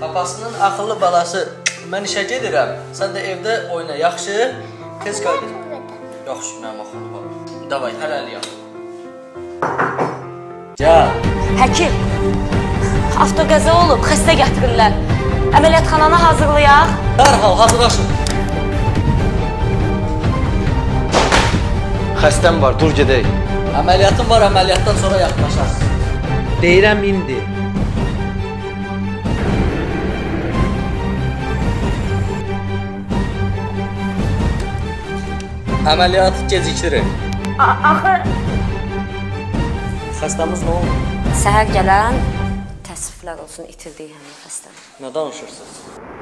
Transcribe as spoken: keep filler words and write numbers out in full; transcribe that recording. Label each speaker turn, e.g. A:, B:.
A: Papasının axıllı balası. Mən işə gedirəm. Sən də evdə oyna. Yaxşı? Tez qayıdır. Yaxşı, mənim axıllı balam. Davay, hələliyəm. Gəl.
B: Həkim, avtoqəza olub, xəstə gətirirlər. Əməliyyatxananı hazırlayaq.
A: Dərhal, hazırlaşın.
C: Xəstəm var, dur gedək.
A: Əməliyyatım var, əməliyyatdan sonra yaxınlaşarsın.
D: Deyirəm indi.
A: Əməliyyatı gecikdirir.
B: Axı...
A: Xəstəmiz nə oldu?
B: Səhər gələn təəssüflər olsun itirdiyi həmin xəstə.
A: Nə danışırsınız?